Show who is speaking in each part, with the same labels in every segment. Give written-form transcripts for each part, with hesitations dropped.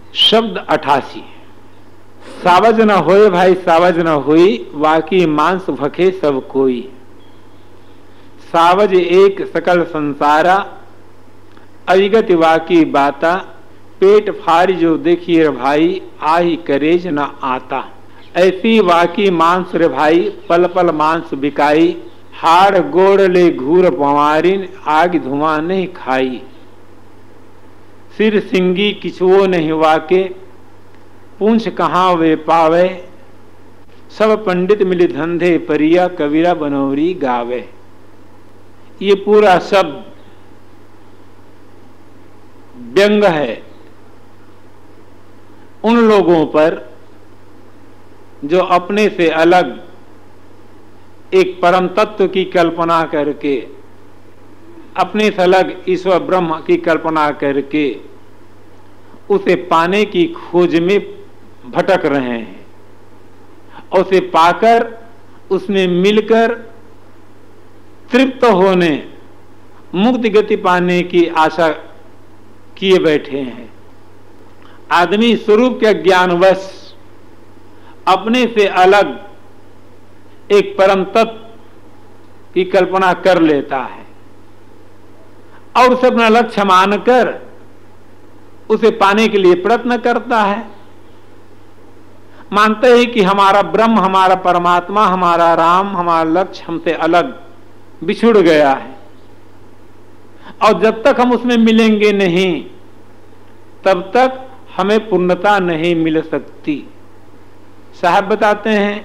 Speaker 1: शब्द 88। सावज न होए भाई सावज न होई, वाकी मांस भखे सब कोई। सावज एक सकल संसारा, अविगत वाकी बाता। पेट फाड़ जो देखिए भाई, आही करेज न आता। ऐसी वाकी मांस रे भाई, पल पल मांस बिकाई। हाड़ गोड़ ले घूर पवारिन, आग धुआं नहीं खाई। सिर सिंगी किछुओ नहीं वाके, पूंछ कहाँ वे पावे। सब पंडित मिले धंधे परिया, कबीरा बनौरी गावे। ये पूरा शब्द व्यंग है उन लोगों पर जो अपने से अलग एक परम तत्व की कल्पना करके, अपने से अलग ईश्वर ब्रह्म की कल्पना करके उसे पाने की खोज में भटक रहे हैं और उसे पाकर उसमें मिलकर तृप्त होने, मुक्ति गति पाने की आशा किए बैठे हैं। आदमी स्वरूप के ज्ञानवश अपने से अलग एक परम तत्व की कल्पना कर लेता है और उसे अपना लक्ष्य मानकर उसे पाने के लिए प्रयत्न करता है। मानते हैं कि हमारा ब्रह्म, हमारा परमात्मा, हमारा राम, हमारा लक्ष्य हमसे अलग बिछुड़ गया है और जब तक हम उसमें मिलेंगे नहीं तब तक हमें पूर्णता नहीं मिल सकती। साहब बताते हैं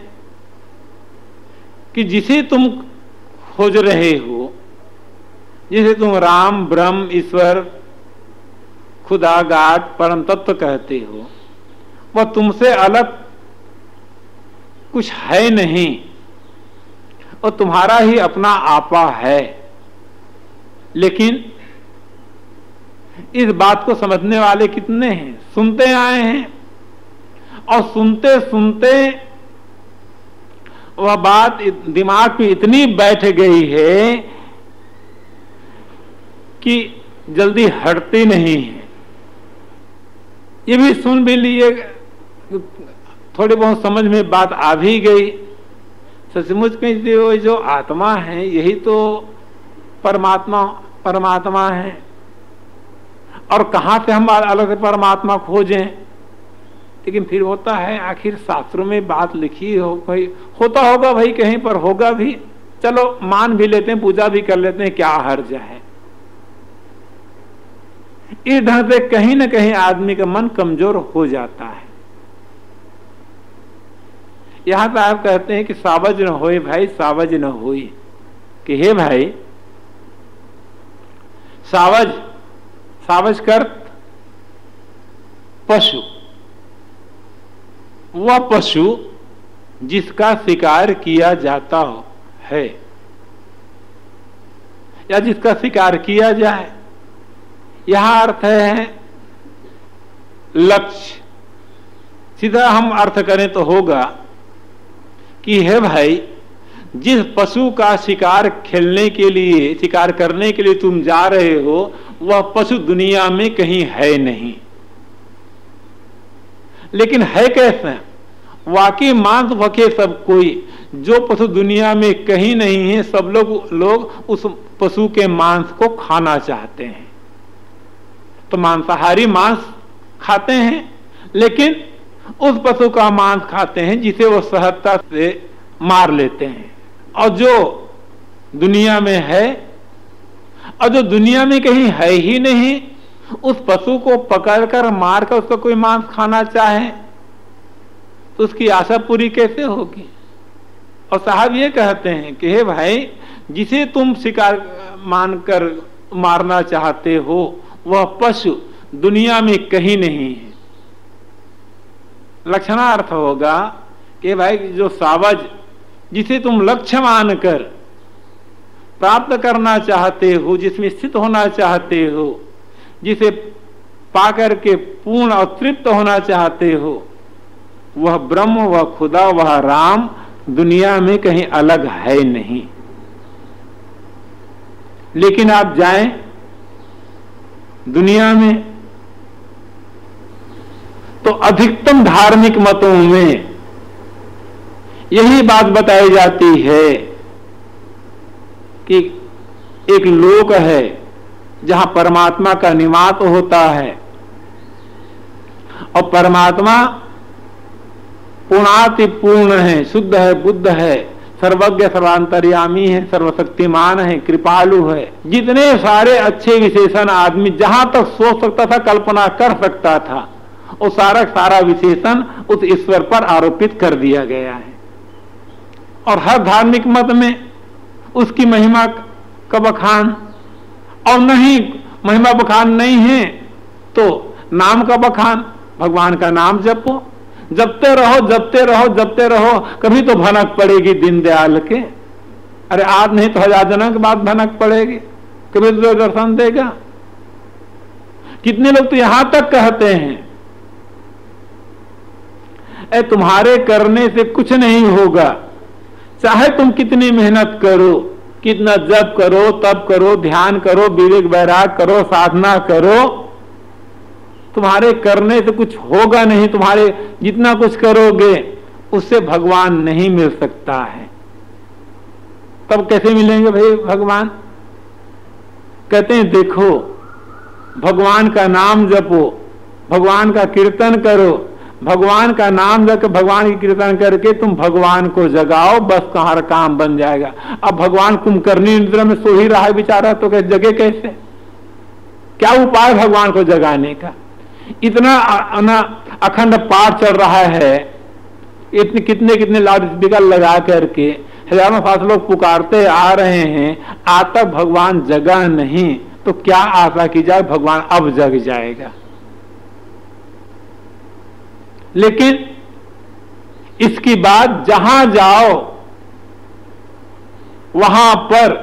Speaker 1: कि जिसे तुम खोज रहे हो, जिसे तुम राम, ब्रह्म, ईश्वर, खुदा, गाड, परम तत्व कहते हो, वह तुमसे अलग कुछ है नहीं और तुम्हारा ही अपना आपा है। लेकिन इस बात को समझने वाले कितने हैं? सुनते आए हैं और सुनते सुनते वह बात दिमाग में इतनी बैठ गई है कि जल्दी हटती नहीं है। ये भी सुन भी लिए, थोड़ी बहुत समझ में बात आ भी गई। सचमुच में जो आत्मा है यही तो परमात्मा है और कहां से हम अलग से परमात्मा खोजें। लेकिन फिर होता है, आखिर शास्त्रों में बात लिखी हो, भाई होता होगा, भाई कहीं पर होगा भी, चलो मान भी लेते हैं, पूजा भी कर लेते हैं, क्या हर्ज है। इस ढंग से कहीं ना कहीं आदमी का मन कमजोर हो जाता है। यहां तो आप कहते हैं कि सावज न होए भाई सावज न होई, कि हे भाई सावज कर पशु, वह पशु जिसका शिकार किया जाता है या जिसका शिकार किया जाए। यहां अर्थ है लक्ष्य। सीधा हम अर्थ करें तो होगा कि हे भाई, जिस पशु का शिकार खेलने के लिए, शिकार करने के लिए तुम जा रहे हो, वह पशु दुनिया में कहीं है नहीं। लेकिन है कैसे? वाकई मांस भखे सब कोई। जो पशु दुनिया में कहीं नहीं है, सब लोग उस पशु के मांस को खाना चाहते हैं। तो मांसाहारी मांस खाते हैं, लेकिन उस पशु का मांस खाते हैं जिसे वो सहजता से मार लेते हैं। और जो दुनिया में है और जो दुनिया में कहीं है ही नहीं, उस पशु को पकड़कर मारकर उसका कोई मांस खाना चाहे तो उसकी आशा पूरी कैसे होगी। और साहब ये कहते हैं कि हे भाई, जिसे तुम शिकार मानकर मारना चाहते हो वह पशु दुनिया में कहीं नहीं है। लक्षणार्थ होगा कि भाई, जो सावज जिसे तुम लक्ष्य मानकर प्राप्त करना चाहते हो, जिसमें स्थित होना चाहते हो, जिसे पाकर के पूर्ण और तृप्त होना चाहते हो, वह ब्रह्म, वह खुदा, वह राम दुनिया में कहीं अलग है नहीं। लेकिन आप जाएं दुनिया में तो अधिकतम धार्मिक मतों में यही बात बताई जाती है कि एक लोक है जहां परमात्मा का निवास होता है और परमात्मा पूर्णाति पूर्ण है, शुद्ध है, बुद्ध है, सर्वज्ञ सर्वांतर्यामी है, सर्वशक्तिमान है, कृपालु है। जितने सारे अच्छे विशेषण आदमी जहां तक सोच सकता था, कल्पना कर सकता था, वो सारा विशेषण उस ईश्वर पर आरोपित कर दिया गया है। और हर धार्मिक मत में उसकी महिमा का बखान, और नहीं महिमा बखान नहीं है तो नाम का बखान, भगवान का नाम जपो, जपते रहो जपते रहो जपते रहो, कभी तो भनक पड़ेगी दीनदयाल के। अरे आज नहीं तो 1000 जन्म के बाद भनक पड़ेगी, कभी तो दर्शन देगा। कितने लोग तो यहां तक कहते हैं ए तुम्हारे करने से कुछ नहीं होगा, चाहे तुम कितनी मेहनत करो, कितना जप करो, तप करो, ध्यान करो, विवेक वैराग करो, साधना करो, तुम्हारे करने से कुछ होगा नहीं। तुम्हारे जितना कुछ करोगे उससे भगवान नहीं मिल सकता है। तब कैसे मिलेंगे भाई भगवान? कहते हैं देखो, भगवान का नाम जपो, भगवान का कीर्तन करो, भगवान का नाम जप, भगवान की कीर्तन करके तुम भगवान को जगाओ, बस तुम्हारा काम बन जाएगा। अब भगवान कुंभकर्णी निद्रा में सो ही रहा है बेचारा, तो जगे कैसे? क्या उपाय भगवान को जगाने का? इतना अखंड पाठ चल रहा है, इतने कितने कितने लाउड स्पीकर लगा करके हजारों साथ लोग पुकारते आ रहे हैं, आज तक भगवान जगा नहीं, तो क्या आशा की जाए भगवान अब जग जाएगा? लेकिन इसकी बात जहां जाओ वहां पर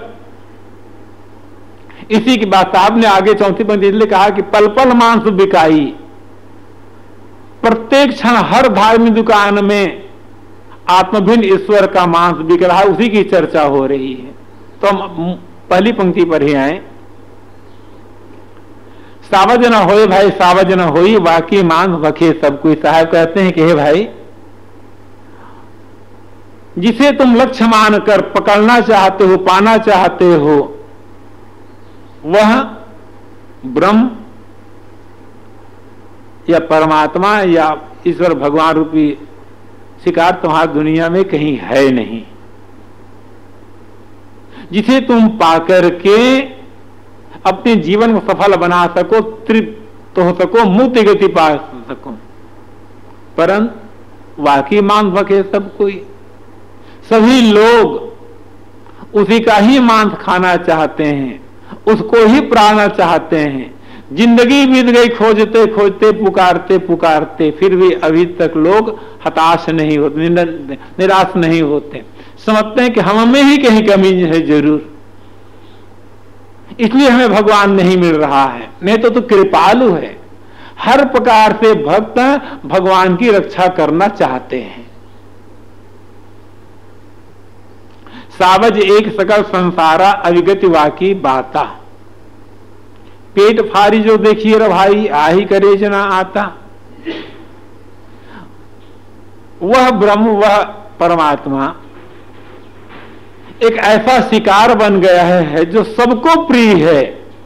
Speaker 1: इसी की बात साहब ने आगे 4वीं पंक्ति इसलिए कहा कि पल पल मांस बिकाई। प्रत्येक क्षण हर धार्मिक दुकान में आत्मभिन्न ईश्वर का मांस बिक रहा है, उसी की चर्चा हो रही है। तो हम पहली पंक्ति पर ही आए। सावज न होए भाई सावज न होई, वाकी मांस भखे सब कोई। साहब कहते हैं कि हे भाई, जिसे तुम लक्ष्य मानकर पकड़ना चाहते हो, पाना चाहते हो, वह ब्रह्म या परमात्मा या ईश्वर भगवान रूपी शिकार तुम्हारी दुनिया में कहीं है नहीं। जिसे तुम पाकर के अपने जीवन को सफल बना सको, तृप्त हो सको, मुक्ति गति पा सको, परंतु वाकई मांस भखे सब कोई। सभी लोग उसी का ही मांस खाना चाहते हैं, उसको ही प्राणना चाहते हैं। जिंदगी बीत गई खोजते खोजते, पुकारते पुकारते, फिर भी अभी तक लोग हताश नहीं होते, निराश नहीं होते। समझते हैं कि हम में ही कहीं कमी है जरूर, इसलिए हमें भगवान नहीं मिल रहा है। नहीं तो कृपालु है, हर प्रकार से भक्त भगवान की रक्षा करना चाहते हैं। सावज एक सकल संसारा अविगति वाकी बाता। पेट फारी जो देखिए रे भाई, आही करे जना आता। वह ब्रह्म, वह परमात्मा एक ऐसा शिकार बन गया है जो सबको प्रिय है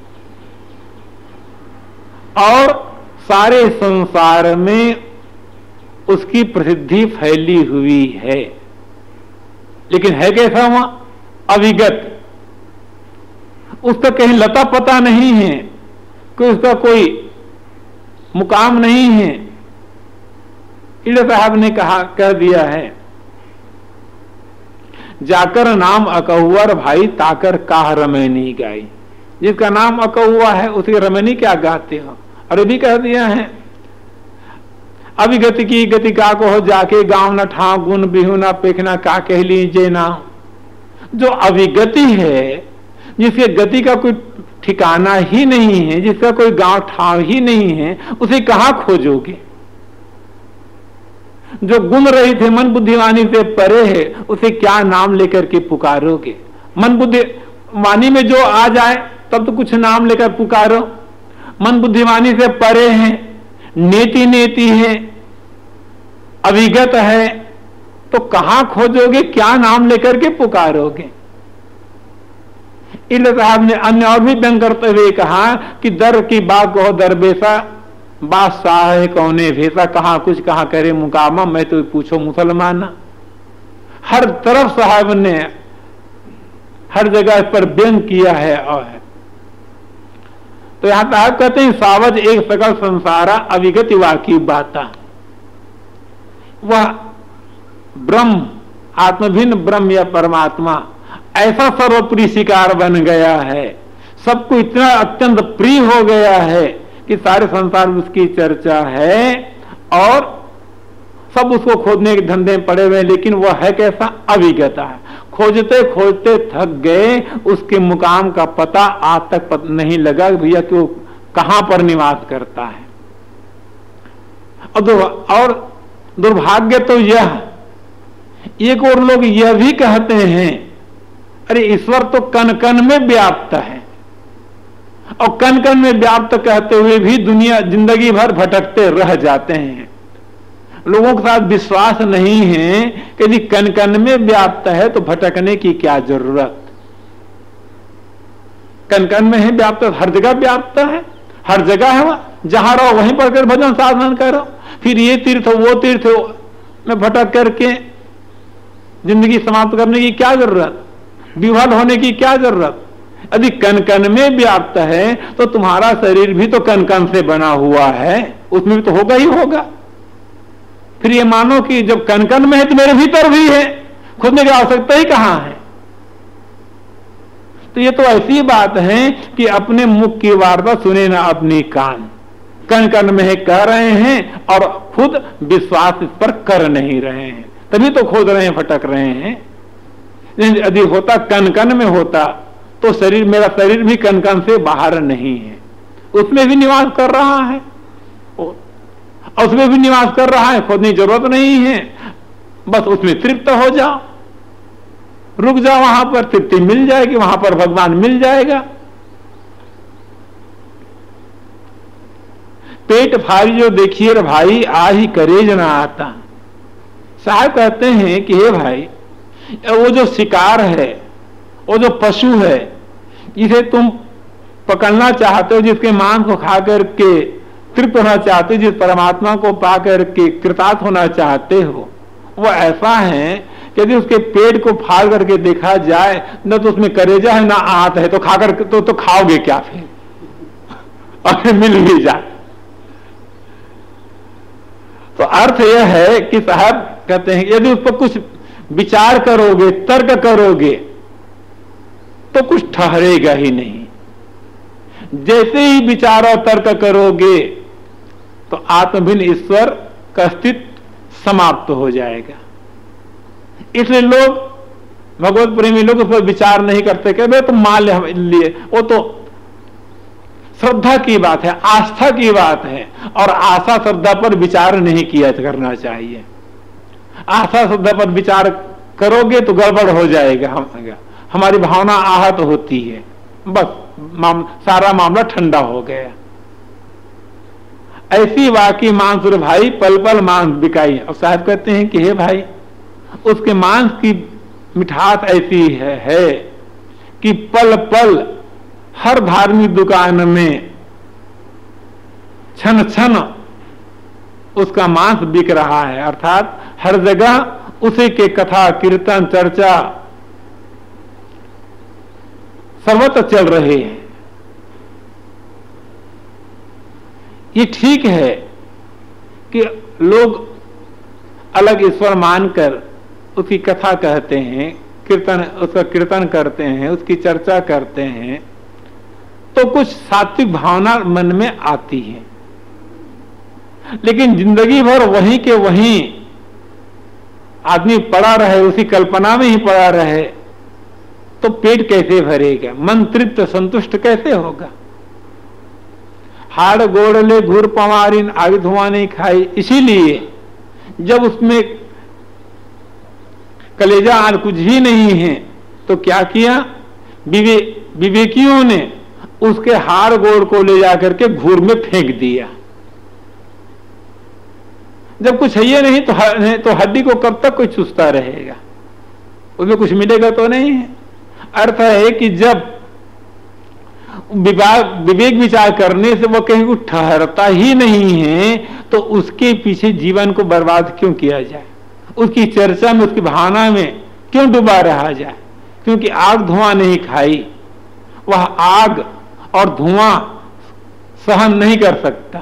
Speaker 1: और सारे संसार में उसकी प्रसिद्धि फैली हुई है। लेकिन है कैसा? वहां अविगत, उसका कहीं लता पता नहीं है, कोई उसका कोई मुकाम नहीं है। इधर साहब ने कह दिया है, जाकर नाम अकहुआ भाई ताकर काह रमैनी गाई। जिसका नाम अकहुआ है उसकी रमैनी क्या गाते हो? और भी कह दिया है, अभिगति की गति का को हो, जाके गांव न ठाव, गुण बिहू न पेखना, का कह लीजिए ना। जो अभिगति है, जिसके गति का कोई ठिकाना ही नहीं है, जिसका कोई गांव ठाव ही नहीं है, उसे कहां खोजोगे? जो गुम रही थे, मन बुद्धिवानी से परे है, उसे क्या नाम लेकर के पुकारोगे? मन बुद्धिवानी में जो आ जाए तब तो कुछ नाम लेकर पुकारो। मन बुद्धिवानी से परे है, नेति नेति है, अविगत है, तो कहां खोजोगे, क्या नाम लेकर के पुकारोगे। इल्ल साहब ने अन्य और भी व्यंग करते हुए कहा कि दर की बात कहो दरबेसा, बादशाह है कौने भेसा, कहां कुछ कहां करे मुकामा, मैं तो पूछो मुसलमाना। हर तरफ साहब ने हर जगह इस पर व्यंग किया है। और तो यहां साहब कहते हैं सावज एक सकल संसारा अविगत वाकी बाता, वह ब्रह्म आत्मभिन्न ब्रह्म या परमात्मा ऐसा सर्वप्रिय शिकार बन गया है, सबको इतना अत्यंत प्रिय हो गया है कि सारे संसार में उसकी चर्चा है और सब उसको खोजने के धंधे में पड़े हुए हैं। लेकिन वह है कैसा, अविगत है। खोजते खोजते थक गए, उसके मुकाम का पता आज तक नहीं लगा भैया कि वो कहां पर निवास करता है। और दुर्भाग्य तो यह, एक और लोग यह भी कहते हैं अरे ईश्वर तो कण कण में व्याप्त है, और कण कण में व्याप्त कहते हुए भी दुनिया जिंदगी भर भटकते रह जाते हैं। लोगों के साथ विश्वास नहीं है कि यदि कण कण में व्याप्त है तो भटकने की क्या जरूरत। कण कण में है व्याप्त, हर जगह व्याप्त है, हर जगह है, वह जहां रहो वहीं पर कर भजन साधन करो। फिर ये तीर्थ वो तीर्थ में भटक करके जिंदगी समाप्त करने की क्या जरूरत, विफल होने की क्या जरूरत। यदि कण कण में व्याप्त है तो तुम्हारा शरीर भी तो कण कण से बना हुआ है, उसमें भी तो होगा ही होगा। फिर ये मानो कि जब कण कण में है तो मेरे भीतर भी है, खोजने की आवश्यकता ही कहां है। तो ये तो ऐसी बात है कि अपने मुख की वार्ता सुने ना अपनी कान, कण कण में है कह रहे हैं और खुद विश्वास इस पर कर नहीं रहे हैं, तभी तो खोज रहे हैं, भटक रहे हैं। यदि होता कण कण में होता तो शरीर, मेरा शरीर भी कण कण से बाहर नहीं है, उसमें भी निवास कर रहा है, उसमें भी निवास कर रहा है, खोजने की जरूरत नहीं है। बस उसमें तृप्त हो जाओ, रुक जाओ, वहां पर तृप्ति मिल जाएगी, वहां पर भगवान मिल जाएगा। पेट भारी जो देखिए रे भाई आही करेज ना आता। साहब कहते हैं कि हे भाई, वो जो शिकार है, वो जो पशु है, जिसे तुम पकड़ना चाहते हो, जिसके मांस को खा करके तृप्त होना चाहते हो, जिस परमात्मा को पा करके कृतार्थ होना चाहते हो, वो ऐसा है कि यदि उसके पेट को फाड़ करके देखा जाए न तो उसमें करेजा है ना आंत है, तो खाकर तो खाओगे क्या फिर, और मिल भी जाए। तो अर्थ यह है कि साहब कहते हैं यदि उस पर कुछ विचार करोगे, तर्क करोगे, तो कुछ ठहरेगा ही नहीं। जैसे ही विचार और तर्क करोगे तो आत्मभिन्न ईश्वर का अस्तित्व समाप्त हो जाएगा। इसलिए लोग, भगवत प्रेमी लोग उस पर विचार नहीं करते कि भाई तुम मान लिए, वो तो श्रद्धा की बात है, आस्था की बात है, और आशा श्रद्धा पर विचार नहीं किया करना चाहिए। आशा श्रद्धा पर विचार करोगे तो गड़बड़ हो जाएगा, हमारी भावना आहत होती है, बस सारा मामला ठंडा हो गया। ऐसी वाकई मांस रे भाई पल पल मांस बिकाई। अब साहब कहते हैं कि हे भाई, उसके मांस की मिठास ऐसी है कि पल पल हर धार्मिक दुकान में क्षण क्षण उसका मांस बिक रहा है, अर्थात हर जगह उसी के कथा कीर्तन चर्चा सर्वत्र चल रहे हैं। ये ठीक है कि लोग अलग ईश्वर मानकर उसकी कथा कहते हैं, कीर्तन, उसका कीर्तन करते हैं, उसकी चर्चा करते हैं, तो कुछ सात्विक भावना मन में आती है। लेकिन जिंदगी भर वहीं के वहीं आदमी पड़ा रहे, उसी कल्पना में ही पड़ा रहे, तो पेट कैसे भरेगा, मन तृप्त संतुष्ट कैसे होगा। हाड़ गोड़ले घूर पवारिन आगे धुआं नहीं खाई। इसीलिए जब उसमें कलेजा आर कुछ ही नहीं है तो क्या किया, विवेकियों ने उसके हाड़ गोड़ को ले जाकर के घूर में फेंक दिया। जब कुछ है ही नहीं तो हड्डी को कब तक कोई चूसता रहेगा, उसमें कुछ मिलेगा तो नहीं है। अर्थ है कि जब विवेक विचार करने से वो कहीं कुछ ठहरता ही नहीं है तो उसके पीछे जीवन को बर्बाद क्यों किया जाए, उसकी चर्चा में, उसकी भावना में क्यों डूबा रहा जाए। क्योंकि आग धुआं नहीं खाई, वह आग और धुआं सहन नहीं कर सकता।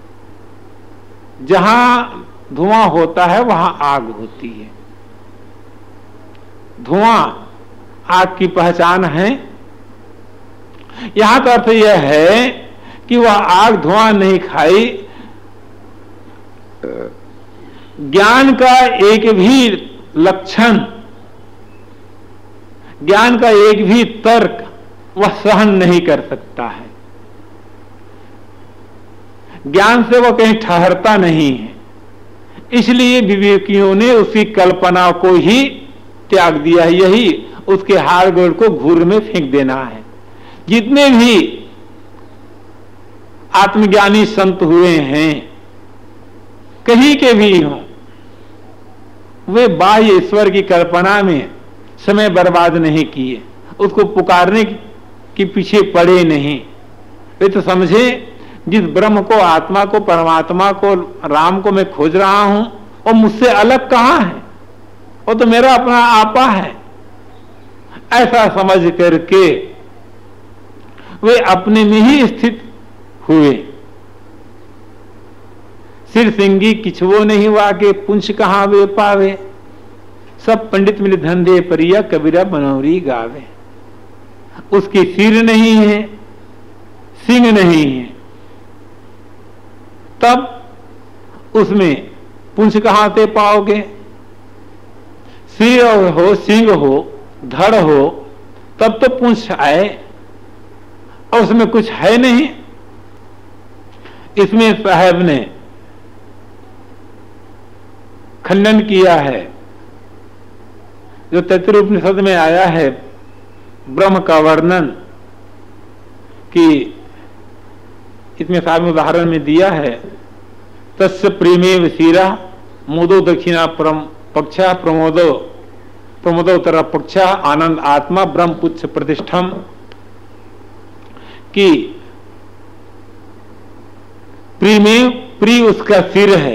Speaker 1: जहां धुआं होता है वहां आग होती है। धुआं आग की पहचान है। यहां का अर्थ यह है कि वह आग धुआं नहीं खाई। ज्ञान का एक भी लक्षण, ज्ञान का एक भी तर्क वह सहन नहीं कर सकता है। ज्ञान से वह कहीं ठहरता नहीं है। इसलिए विवेकियों ने उसकी कल्पना को ही त्याग दिया है। यही उसके हाड़ गोड़ को घूर में फेंक देना है। जितने भी आत्मज्ञानी संत हुए हैं, कहीं के भी हों, वे बाह्य ईश्वर की कल्पना में समय बर्बाद नहीं किए, उसको पुकारने के पीछे पड़े नहीं। वे तो समझे जिस ब्रह्म को, आत्मा को, परमात्मा को, राम को मैं खोज रहा हूं वो मुझसे अलग कहां है, वो तो मेरा अपना आपा है। ऐसा समझ करके वे अपने में ही स्थित हुए। सिर सिंगी किछुओ नहीं वाके, पुंछ कहां वे पावे, सब पंडित मिले धंधे परिया, कबीरा बनौरी गावे। उसकी सिर नहीं है, सिंग नहीं है, तब उसमें पुंछ कहां से पाओगे। सिर हो, सिंग हो, धड़ हो, तब तो पुंछ आए, और उसमें कुछ है नहीं। इसमें साहब ने खंडन किया है जो तैत्तिरीय उपनिषद में आया है ब्रह्म का वर्णन, कि इसमें साहब ने उदाहरण में दिया है, तस्य प्रेमेव शिरा मोदो दक्षिणा पक्षा प्रमोदोत्तर पक्षा आनंद आत्मा ब्रह्म पुच्छ प्रतिष्ठम, कि प्रेमेव प्रिय उसका सिर है,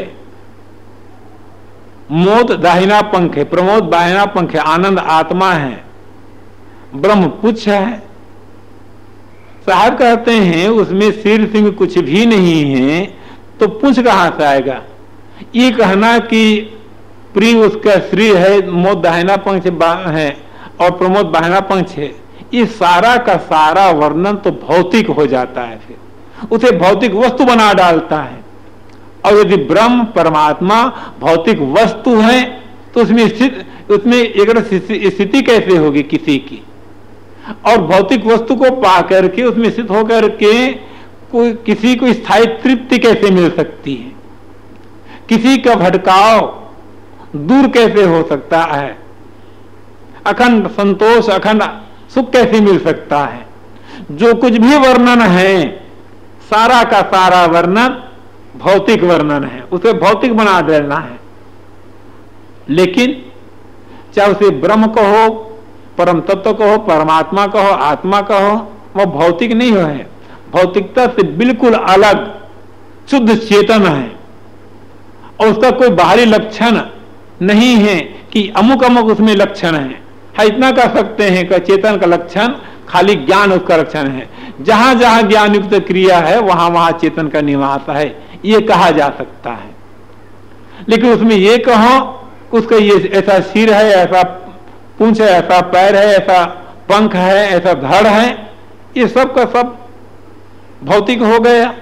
Speaker 1: मोद दाहिना पंख है, प्रमोद बाहिना पंख है, आनंद आत्मा है, ब्रह्म पुच्छ है। साहब कहते हैं उसमें सिर सिंह कुछ भी नहीं है तो पुंछ कहां से आएगा। ये कहना कि प्रिय उसका श्री है, मोद दाहिना पंख है और प्रमोद बाहिना पंख है, ये सारा का सारा वर्णन तो भौतिक हो जाता है, फिर उसे भौतिक वस्तु बना डालता है। और यदि ब्रह्म परमात्मा भौतिक वस्तु है तो उसमें एक स्थिति कैसे होगी किसी की, और भौतिक वस्तु को पा करके उसमें स्थित होकर के किसी को स्थायी तृप्ति कैसे मिल सकती है, किसी का भटकाव दूर कैसे हो सकता है, अखंड संतोष, अखंड सुख कैसे मिल सकता है। जो कुछ भी वर्णन है सारा का सारा वर्णन भौतिक वर्णन है, उसे भौतिक बना देना है। लेकिन चाहे उसे ब्रह्म कहो, परम तत्व कहो, परमात्मा कहो, आत्मा कहो, वह भौतिक नहीं है, भौतिकता से बिल्कुल अलग शुद्ध चेतन है। और उसका कोई बाहरी लक्षण नहीं है कि अमुक अमुक उसमें लक्षण है। हाँ, इतना कह सकते हैं कि चेतन का लक्षण खाली ज्ञान उसका लक्षण है। जहां जहां ज्ञान युक्त क्रिया है वहां वहां चेतन का निवास है, ये कहा जा सकता है। लेकिन उसमें ये कहो उसका ये ऐसा सिर है, ऐसा पूंछ है, ऐसा पैर है, ऐसा पंख है, ऐसा धड़ है, ये सब का सब भौतिक हो गया।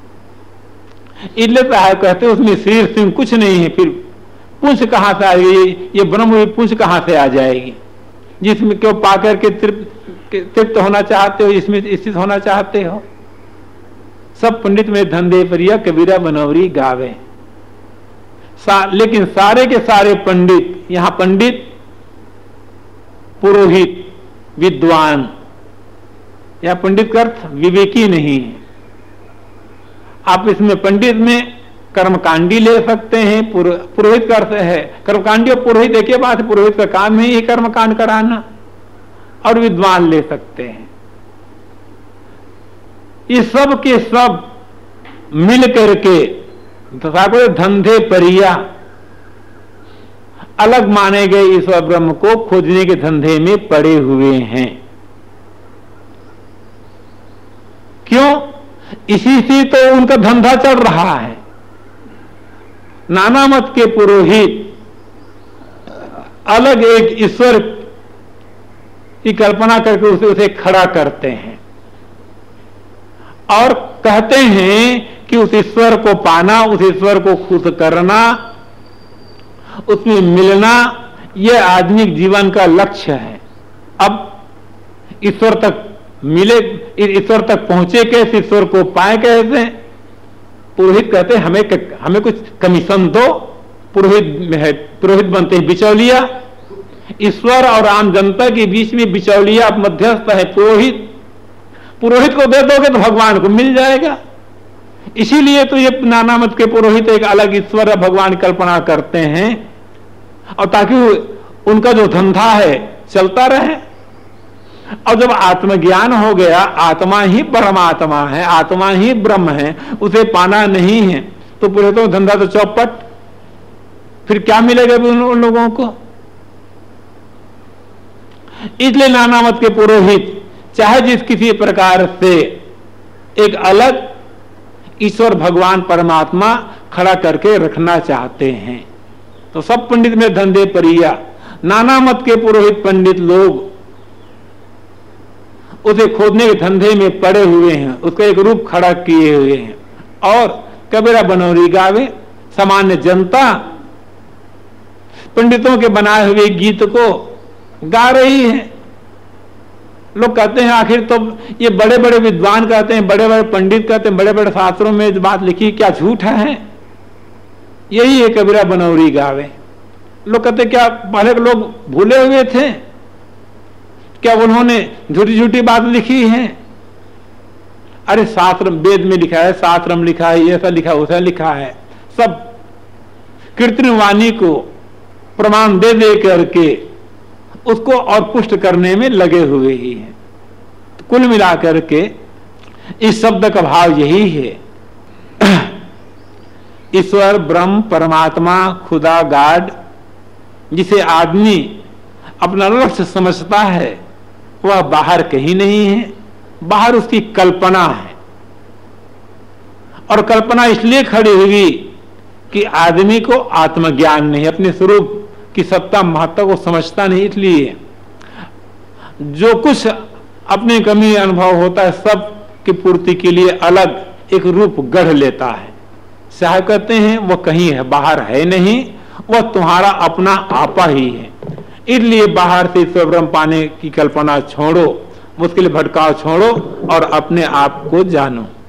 Speaker 1: इसलिए साहब कहते उसमें सिर सिंह कुछ नहीं है, फिर पूंछ कहां से आएगी, ये ब्रह्म पूंछ कहां से आ जाएगी, जिसमें क्यों पाकर के तृप्त होना चाहते हो, इसमें स्थित होना चाहते हो। सब पंडित में धंधे परिया, कबीरा बनौरी गावे। लेकिन सारे के सारे पंडित, यहां पंडित पुरोहित विद्वान, या पंडित का अर्थ विवेकी नहीं है। आप इसमें पंडित में कर्मकांडी ले सकते हैं, पुरोहित का अर्थ है कर्मकांडी और पुरोहित एक ही बात है, पुरोहित का काम है ये कर्मकांड कराना, और विद्वान ले सकते हैं। ये सब के सब मिल करके तथा कोई धंधे परिया अलग माने गए ईश्वर ब्रह्म को खोजने के धंधे में पड़े हुए हैं। क्यों? इसी से तो उनका धंधा चल रहा है। नाना मत के पुरोहित अलग एक ईश्वर की कल्पना करके उसे खड़ा करते हैं और कहते हैं कि उस ईश्वर को पाना, उस ईश्वर को खुश करना, उसमें मिलना, यह आदमी जीवन का लक्ष्य है। अब ईश्वर तक मिले, ईश्वर तक पहुंचे कैसे, ईश्वर को पाए कैसे? पुरोहित कहते हैं हमें कुछ कमीशन दो। पुरोहित बनते हैं बिचौलिया। ईश्वर और आम जनता के बीच में बिचौलिया मध्यस्थ है पुरोहित को दे दोगे तो भगवान को मिल जाएगा। इसीलिए तो ये नाना मत के पुरोहित एक अलग ईश्वर और भगवान की कल्पना करते हैं, और ताकि उनका जो धंधा है चलता रहे। और जब आत्मज्ञान हो गया, आत्मा ही परमात्मा है, आत्मा ही ब्रह्म है, उसे पाना नहीं है, तो पुरोहितों का धंधा तो चौपट। फिर क्या मिलेगा उन लोगों को? इसलिए नाना मत के पुरोहित चाहे जिस किसी प्रकार से एक अलग ईश्वर भगवान परमात्मा खड़ा करके रखना चाहते हैं। तो सब पंडित में धंधे परिया, नाना मत के पुरोहित पंडित लोग उसे खोदने के धंधे में पड़े हुए हैं, उसका एक रूप खड़ा किए हुए हैं। और कबीरा बनौरी गावे, सामान्य जनता पंडितों के बनाए हुए गीत को गा रही है। लोग कहते हैं आखिर तो ये बड़े बड़े विद्वान कहते हैं, बड़े बड़े पंडित कहते हैं, बड़े बड़े शास्त्रों में बात लिखी, क्या झूठ है? यही है कबीरा बनौरी गावे। लोग कहते क्या पहले के लोग भूले हुए थे? क्या उन्होंने झूठी झूठी बात लिखी है? अरे शास्त्र वेद में लिखा है, शास्त्र में लिखा है, ऐसा लिखा वैसा लिखा है, सब कृत्रिम वाणी को प्रमाण दे दे करके उसको और पुष्ट करने में लगे हुए ही हैं। तो कुल मिलाकर के इस शब्द का भाव यही है, ईश्वर ब्रह्म परमात्मा खुदा गाड जिसे आदमी अपना लक्ष्य समझता है वह बाहर कहीं नहीं है, बाहर उसकी कल्पना है। और कल्पना इसलिए खड़ी हुई कि आदमी को आत्मज्ञान नहीं, अपने स्वरूप की सत्ता महत्ता को समझता नहीं। इसलिए जो कुछ अपनी कमी अनुभव होता है सब की पूर्ति के लिए अलग एक रूप गढ़ लेता है। साहब कहते हैं वह कहीं है, बाहर है नहीं, वह तुम्हारा अपना आपा ही है। इसलिए बाहर से ईश्वर ब्रह्म पाने की कल्पना छोड़ो, मुश्किल भटकाव छोड़ो और अपने आप को जानो।